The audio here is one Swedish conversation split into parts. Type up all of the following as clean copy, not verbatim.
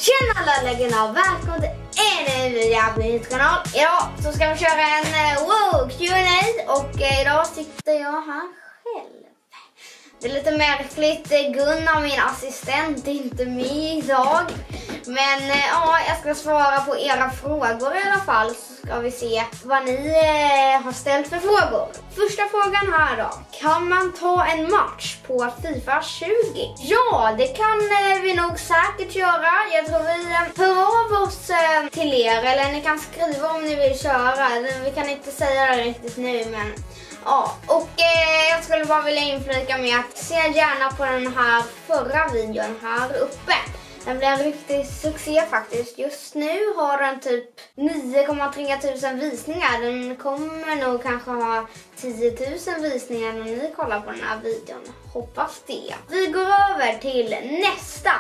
Tjena alla läggarna och välkomna till en ny abonnentkanal. Idag så ska vi köra en Q&A och idag sitter jag här själv. Det är lite märkligt, Gunnar, min assistent, är inte med idag. Men ja, jag ska svara på era frågor i alla fall, så ska vi se vad ni har ställt för frågor. Första frågan här då. Kan man ta en match på FIFA 20? Ja, det kan vi nog säkert göra. Jag tror vi hör av oss till er, eller ni kan skriva om ni vill köra. Vi kan inte säga det riktigt nu, men ja, och jag skulle bara vilja inflika med att se gärna på den här förra videon här uppe. Den blev en riktig succé faktiskt. Just nu har den typ 9,3 tusen visningar. Den kommer nog kanske ha 10 000 visningar när ni kollar på den här videon. Hoppas det. Vi går över till nästa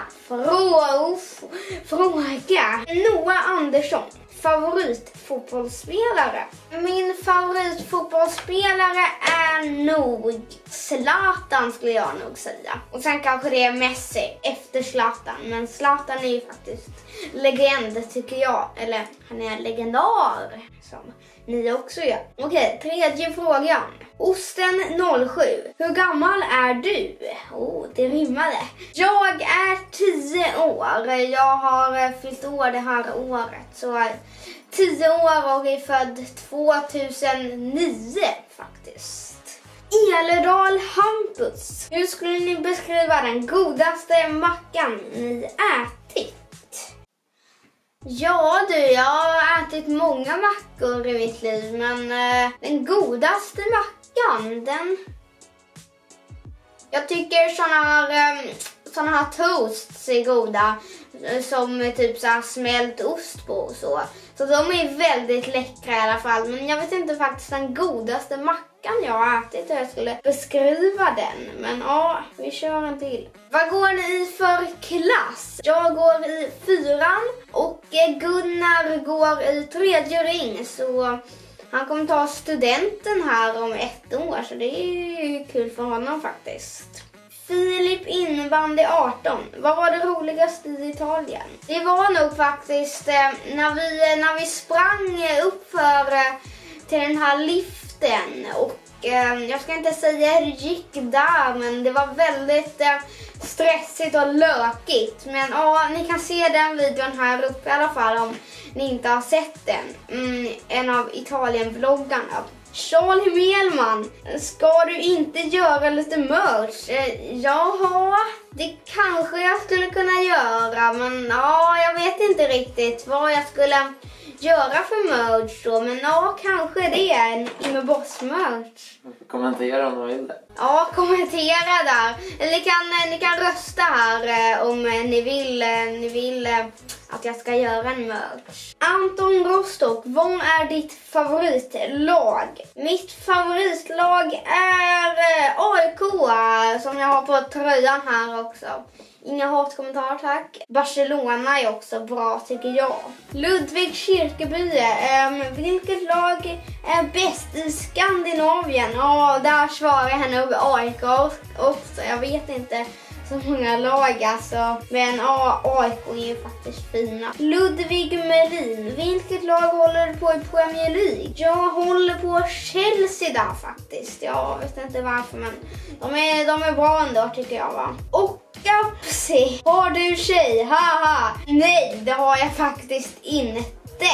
fråga. Noah Andersson. Favoritfotbollsspelare? Min favoritfotbollsspelare är nog Zlatan, skulle jag nog säga. Och sen kanske det är Messi efter Zlatan. Men Zlatan är ju faktiskt legend, tycker jag. Eller han är legendar, som ni också gör. Okej, tredje frågan. Osten 07. Hur gammal är du? Det rimmade. Jag är 10 år. Jag har fyllt år det här året. Så 10 år och är född 2009 faktiskt. Eledal Hampus. Hur skulle ni beskriva den godaste mackan ni ätit? Ja du, jag har ätit många mackor i mitt liv, men den godaste mackan, jag tycker såna här toasts är goda, som typ så här smält ost på och så. Så de är väldigt läckra i alla fall, men jag vet inte faktiskt den godaste mackan jag har ätit hur jag skulle beskriva den. Men ja, vi kör en till. Vad går ni i för klass? Jag går i 4:an och Gunnar går i 3:e ring, så han kommer ta studenten här om 1 år, så det är ju kul för honom faktiskt. Filip innebandy 18. Vad var det roligaste i Italien? Det var nog faktiskt när vi sprang upp till den här liften. Och jag ska inte säga hur det gick där, men det var väldigt stressigt och lökigt. Men ja, ni kan se den videon här uppe i alla fall om ni inte har sett den. En av Italien-vloggarna. Charlie Melman, ska du inte göra lite merch? Jaha, det kanske jag skulle kunna göra, men ja, jag vet inte riktigt vad jag skulle göra för merch då, men ja, kanske det är en Immerboss-merch. Kommentera om du vill det. Ja, kommentera där. Eller ni kan rösta här om ni vill att jag ska göra en merch. Anton Rostock, vad är ditt favoritlag? Mitt favoritlag är AIK, som jag har på tröjan här också. Inga hatkommentarer tack. Barcelona är också bra tycker jag. Ludvig Kirkeby, vilket lag är bäst i Skandinavien? Ja, där svarar jag nog AIK också. Jag vet inte så många lag alltså. Men ja, AIK är ju faktiskt fina. Ludvig Melin, vilket lag håller du på i Premier League? Jag håller på Chelsea där faktiskt. Jag vet inte varför, men de är bra ändå tycker jag, va. Och Kapsi, har du tjej? Haha. Nej, det har jag faktiskt inte.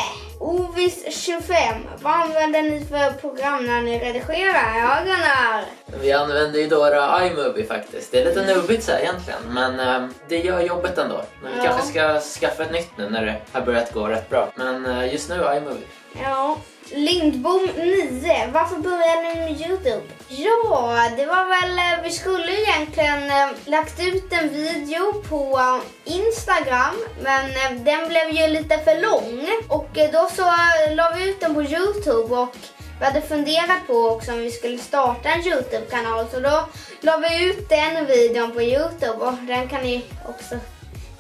Ovis 25, vad använder ni för program när ni redigerar? Ja, Gunnar. Vi använder ju då iMovie faktiskt. Det är lite nubbigt så här egentligen, men det gör jobbet ändå. Men vi kanske ska skaffa ett nytt nu när det har börjat gå rätt bra. Men just nu iMovie. Ja. Lindbom 9, varför började ni med YouTube? Ja, det var väl, vi skulle egentligen lagt ut en video på Instagram, men den blev ju lite för lång. Och då så la vi ut den på YouTube, och vi hade funderat på också om vi skulle starta en YouTube-kanal. Så då la vi ut den videon på YouTube, och den kan ni också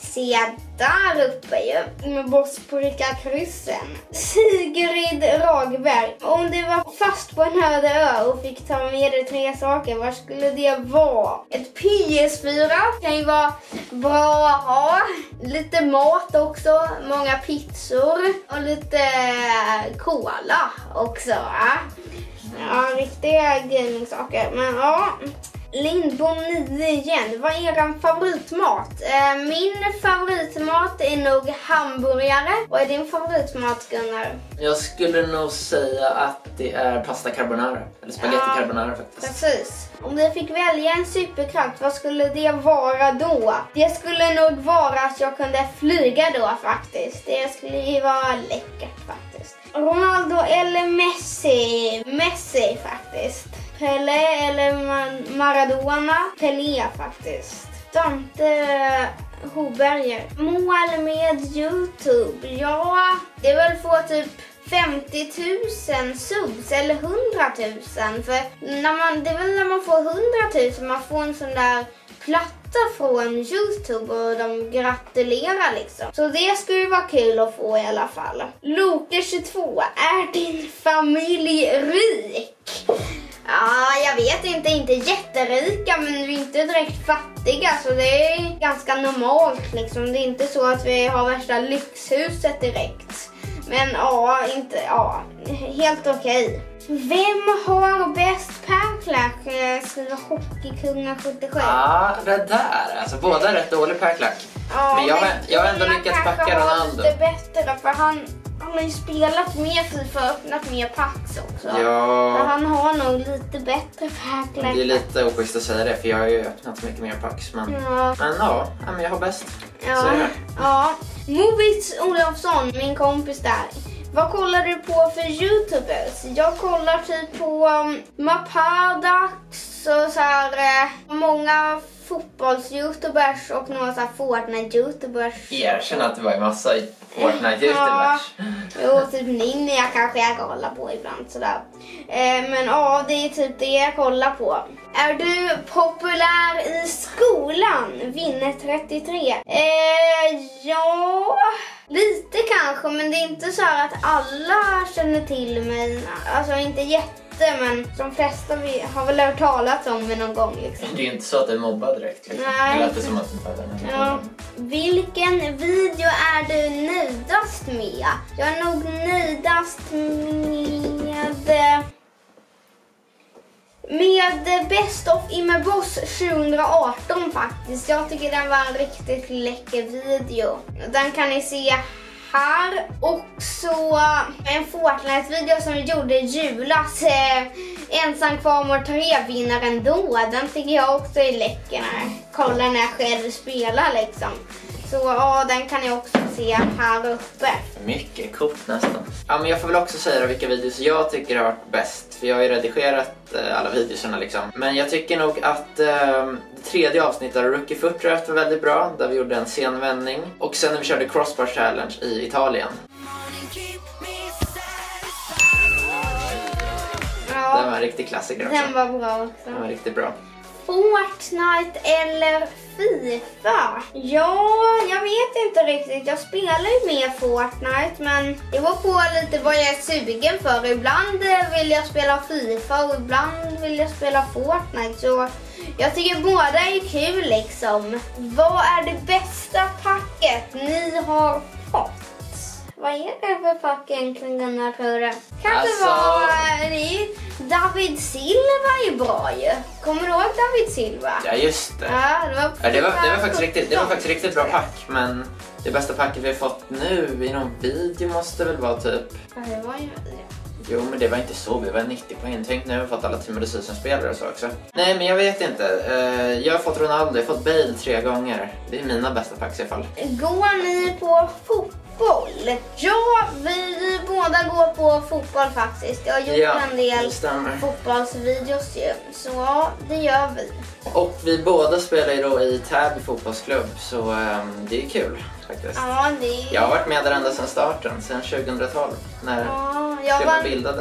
se där uppe ju. Med Bosporika-kryssen. Sigrid Ragberg. Om du var fast på en öde ö och fick ta med dig 3 saker, vad skulle det vara? Ett PS4 kan ju vara bra att ha. Lite mat också. Många pizzor. Och lite cola också. Ja, riktiga gaming-saker. Men ja... Lindbom 9 igen. Vad är er favoritmat? Min favoritmat är nog hamburgare. Vad är din favoritmat, Gunnar? Jag skulle nog säga att det är pasta carbonara. Eller spaghetti carbonara faktiskt. Precis. Om du fick välja en superkraft, vad skulle det vara då? Det skulle nog vara att jag kunde flyga då faktiskt. Det skulle ju vara läckert faktiskt. Ronaldo eller Messi? Messi faktiskt. Pele eller Maradona? Pelé faktiskt. Dante Hoberger. Mål med YouTube? Ja, det är väl få typ 50 000 subs eller 100 000. För det är väl när man får 100 000 man får en sån där platta från YouTube och de gratulerar liksom. Så det skulle vara kul att få i alla fall. Loke 22. Är din familj rik? Ja, jag vet inte jätterika, men vi är inte direkt fattiga, så det är ganska normalt liksom. Det är inte så att vi har värsta lyxhuset direkt. Men helt okej. Vem har bäst pärklack? Skriver Hockeykungar 77. Ja, det där. Alltså båda är rätt dålig pärklack. Ja, men jag har ändå lyckats backa Ronaldo. Lite bättre, för han har ju spelat mer FIFA och öppnat mer packs också. Ja. Så han har nog lite bättre pärklack. Det är lite oschysst att säga det, för jag har ju öppnat mycket mer packs. Men jag har bäst. Ja. Så är det. Ja. Movits Olofsson, min kompis där. Vad kollar du på för YouTubers? Jag kollar typ på Mapadax och så här många fotbolls-YouTubers och några så här Fortnite-YouTubers. Erkänn att det var en massa Fortnite-YouTubers. Jo, typ Ninja kanske jag kollar på ibland sådär. Men ja, det är typ det jag kollar på. Är du populär i skolan? Vinner 33. Ja, lite kanske, men det är inte så här att alla känner till mig. Alltså inte men de flesta vi har väl hört talat om mig någon gång liksom. Det är ju inte så att du mobbar direkt liksom. Nej. Det låter som att du inte ja. Vilken video är du nöjdast med? Jag är nog nöjdast med Best of Imeboss 2018 faktiskt. Jag tycker den var en riktigt läcker video. Den kan ni se här. Också en Fortnite-video som vi gjorde i julas. Ensam kvar mot 3 vinner ändå. Den tycker jag också är läcker när jag själv spelar liksom. Så ja, den kan ni också se här uppe. Mycket coolt nästan. Ja, men jag får väl också säga vilka videos jag tycker har varit bäst. För jag har ju redigerat alla videorna liksom. Men jag tycker nog att det 3:e avsnittet av Rookie Footrest var väldigt bra. Där vi gjorde en scenvändning. Och sen när vi körde Crossbar Challenge i Italien. Ja, den var en riktig klassiker också. Den var bra också. Den var riktigt bra. Fortnite eller FIFA? Ja, jag vet inte riktigt. Jag spelar ju mer Fortnite, men det var på lite vad jag är sugen för. Ibland vill jag spela FIFA och ibland vill jag spela Fortnite. Så jag tycker båda är kul liksom. Vad är det bästa packet ni har fått? Vad är det för pack egentligen, Gunnar, tror du? Kanske var det David Silva är bra ju. Kommer du ihåg David Silva? Ja, just det. Ja, det var faktiskt riktigt bra pack, men det bästa packet vi har fått nu i någon video måste väl vara typ... Ja, det var ju... Jo, men det var inte så. Vi var 90 poäng. Tänk nu har vi fått alla Team of the Season-spelare och så också. Nej, men jag vet inte. Jag har fått Ronaldo, jag har fått Bale 3 gånger. Det är mina bästa packs i alla fall. Går ni på fotboll? Ja, vi båda går på fotboll faktiskt. Jag har gjort en del fotbollsvideos ju. Så ja, det gör vi. Och vi båda spelar ju då i Täby fotbollsklubb, så det är kul faktiskt. Ja, jag har varit med där ända sedan starten, sedan 2012, när klubben bildades.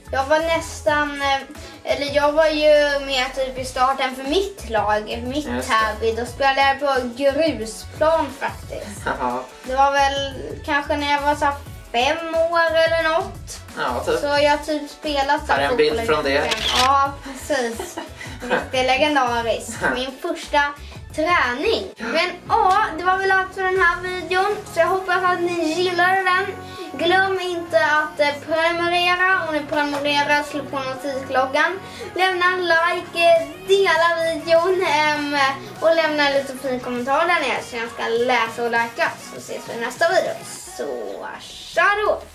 Jag var nästan, eller jag var ju med typ i starten för mitt lag, mitt Täby. Då spelade jag på grusplan faktiskt. Jaha. Det var väl kanske när jag var så 5 år eller något. Ja, typ. Så jag typ spelat så här är en bild från det. Ja, precis. Det är legendariskt. Min första träning. Men ja, det var väl allt för den här videon. Så jag hoppas att ni gillade den. Glöm inte att prenumerera. Om ni prenumererar, slå på notisklockan. Lämna en like, dela videon och lämna en liten fin kommentar där nere så jag ska läsa och likea. Så ses vi i nästa video. Så tja då!